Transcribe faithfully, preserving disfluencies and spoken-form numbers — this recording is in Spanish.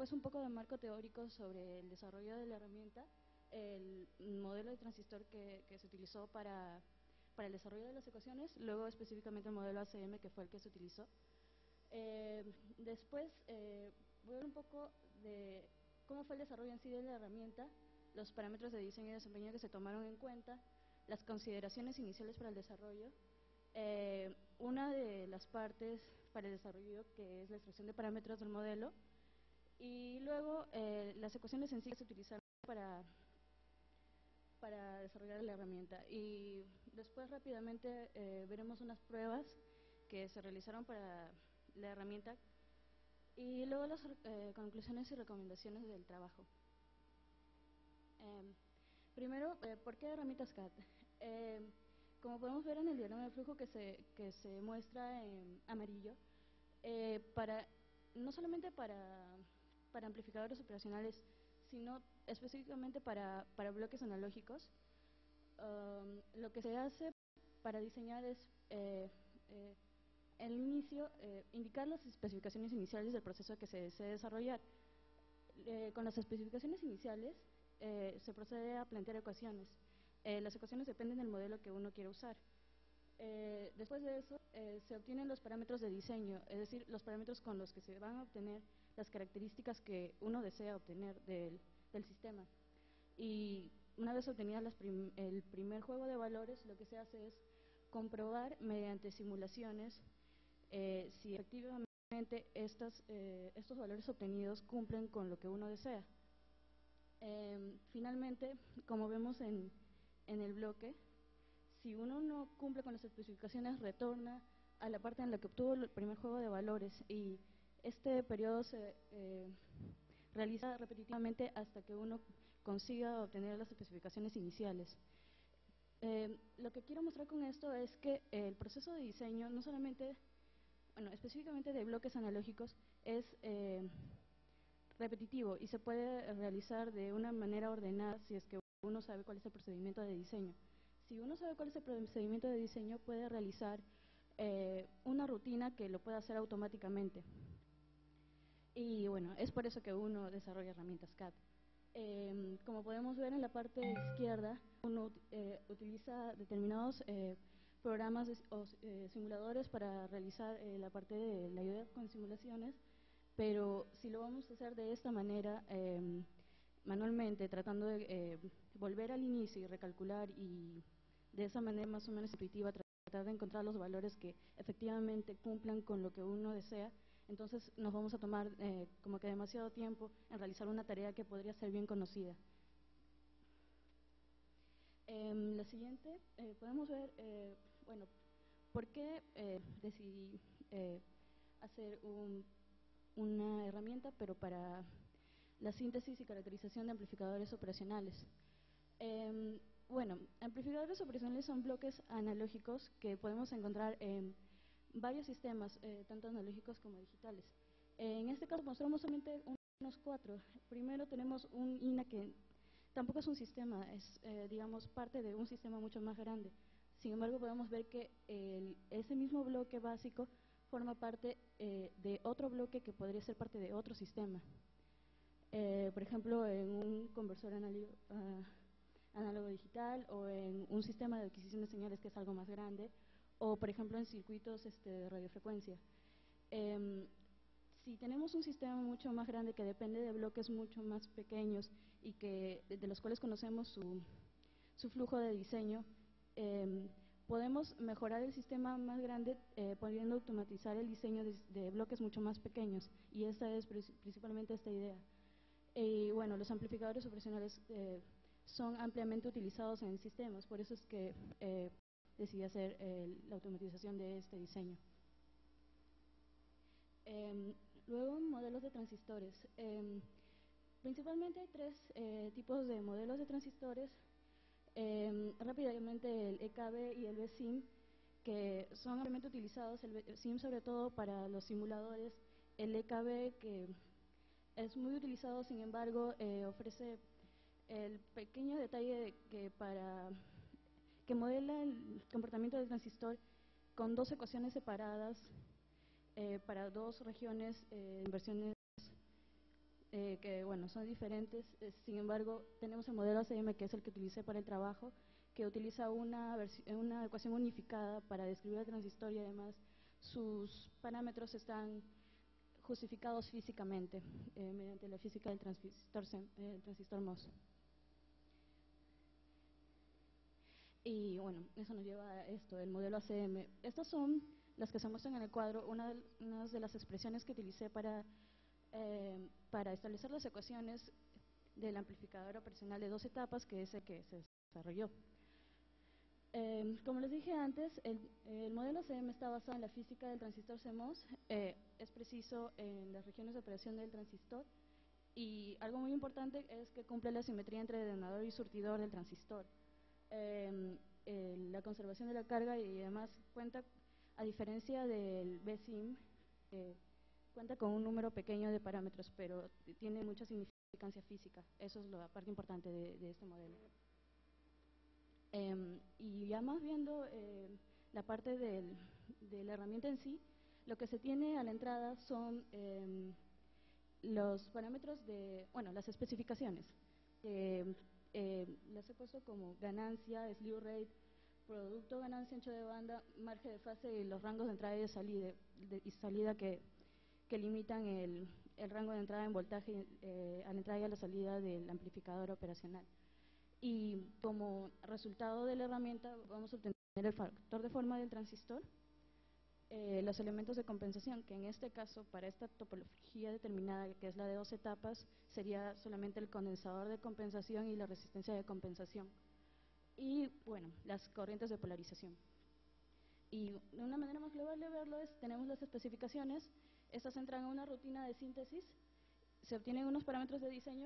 después un poco de marco teórico sobre el desarrollo de la herramienta, el modelo de transistor que, que se utilizó para, para el desarrollo de las ecuaciones, luego específicamente el modelo A C M que fue el que se utilizó. Eh, después eh, voy a hablar un poco de cómo fue el desarrollo en sí de la herramienta, los parámetros de diseño y desempeño que se tomaron en cuenta, las consideraciones iniciales para el desarrollo, eh, una de las partes para el desarrollo que es la extracción de parámetros del modelo, y luego eh, las ecuaciones en sí que se utilizaron para, para desarrollar la herramienta. Y después rápidamente eh, veremos unas pruebas que se realizaron para la herramienta y luego las eh, conclusiones y recomendaciones del trabajo. Eh, primero, eh, ¿por qué herramientas C A D? Eh, como podemos ver en el diagrama de flujo que se, que se muestra en amarillo, eh, para, no solamente para, para amplificadores operacionales, sino específicamente para, para bloques analógicos, um, lo que se hace para diseñar es eh, eh, al inicio eh, indicar las especificaciones iniciales del proceso que se desea desarrollar. Eh, con las especificaciones iniciales eh, se procede a plantear ecuaciones. Eh, las ecuaciones dependen del modelo que uno quiere usar. Eh, después de eso eh, se obtienen los parámetros de diseño, es decir, los parámetros con los que se van a obtener las características que uno desea obtener del, del sistema. Y una vez obtenidas las prim el primer juego de valores, lo que se hace es comprobar mediante simulaciones eh, si efectivamente estas, eh, estos valores obtenidos cumplen con lo que uno desea. Eh, finalmente, como vemos en, en el bloque, si uno no cumple con las especificaciones, retorna a la parte en la que obtuvo el primer juego de valores, y este periodo se eh, realiza repetitivamente hasta que uno consiga obtener las especificaciones iniciales. Eh, lo que quiero mostrar con esto es que el proceso de diseño, no solamente, bueno, específicamente de bloques analógicos, es eh, repetitivo y se puede realizar de una manera ordenada si es que uno sabe cuál es el procedimiento de diseño. Si uno sabe cuál es el procedimiento de diseño, puede realizar eh, una rutina que lo pueda hacer automáticamente. Y bueno, es por eso que uno desarrolla herramientas C A D. Eh, como podemos ver en la parte izquierda, uno eh, utiliza determinados eh, programas de, o eh, simuladores para realizar eh, la parte de la ayuda con simulaciones, pero si lo vamos a hacer de esta manera, eh, manualmente, tratando de eh, volver al inicio y recalcular, y de esa manera más o menos intuitiva tratar de encontrar los valores que efectivamente cumplan con lo que uno desea, entonces nos vamos a tomar eh, como que demasiado tiempo en realizar una tarea que podría ser bien conocida. Eh, la siguiente, eh, podemos ver, eh, bueno, ¿por qué eh, decidí eh, hacer un, una herramienta, pero para la síntesis y caracterización de amplificadores operacionales? Eh, bueno, amplificadores operacionales son bloques analógicos que podemos encontrar en varios sistemas, eh, tanto analógicos como digitales. Eh, en este caso mostramos solamente unos cuatro. Primero tenemos un I N A que tampoco es un sistema, es eh, digamos parte de un sistema mucho más grande. Sin embargo, podemos ver que el, ese mismo bloque básico forma parte eh, de otro bloque que podría ser parte de otro sistema. Eh, por ejemplo, en un conversor análogo, uh, análogo digital, o en un sistema de adquisición de señales que es algo más grande, o por ejemplo en circuitos este, de radiofrecuencia. Eh, si tenemos un sistema mucho más grande que depende de bloques mucho más pequeños y que de, de los cuales conocemos su, su flujo de diseño, eh, podemos mejorar el sistema más grande eh, pudiendo automatizar el diseño de, de bloques mucho más pequeños, y esta es principalmente esta idea. Y bueno, los amplificadores operacionales eh, son ampliamente utilizados en sistemas, por eso es que eh, decidí hacer eh, la automatización de este diseño. Eh, luego, modelos de transistores. Eh, principalmente hay tres eh, tipos de modelos de transistores. Eh, rápidamente el E K B y el B S I M, que son ampliamente utilizados, el B S I M sobre todo para los simuladores, el E K B que es muy utilizado, sin embargo, eh, ofrece el pequeño detalle de que para que modela el comportamiento del transistor con dos ecuaciones separadas eh, para dos regiones eh, de inversiones eh, que bueno, son diferentes. Eh, sin embargo, tenemos el modelo A C M, que es el que utilicé para el trabajo, que utiliza una, una ecuación unificada para describir el transistor y además sus parámetros están justificados físicamente eh, mediante la física del transistor, eh, transistor MOS. Y bueno, eso nos lleva a esto, el modelo A C M. Estas son las que se muestran en el cuadro, una de, una de las expresiones que utilicé para, eh, para establecer las ecuaciones del amplificador operacional de dos etapas, que es el que se desarrolló. Eh, como les dije antes, el, el modelo A C M está basado en la física del transistor C MOS, eh, es preciso en las regiones de operación del transistor, y algo muy importante es que cumple la simetría entre denominador y surtidor del transistor. Eh, eh, la conservación de la carga y además cuenta, a diferencia del B S I M, eh, cuenta con un número pequeño de parámetros, pero tiene mucha significancia física. Eso es la parte importante de, de este modelo. Eh, y ya más viendo eh, la parte del, de la herramienta en sí, lo que se tiene a la entrada son eh, los parámetros de, bueno, las especificaciones. Eh, eh, las he puesto como ganancia, slew rate, producto, ganancia, ancho de banda, margen de fase y los rangos de entrada y de salida, de, y salida que, que limitan el, el rango de entrada en voltaje eh, a la entrada y a la salida del amplificador operacional. Y como resultado de la herramienta vamos a obtener el factor de forma del transistor, eh, los elementos de compensación, que en este caso para esta topología determinada, que es la de dos etapas, sería solamente el condensador de compensación y la resistencia de compensación, y bueno, las corrientes de polarización. Y de una manera más global de verlo es, tenemos las especificaciones, estas entran a una rutina de síntesis, se obtienen unos parámetros de diseño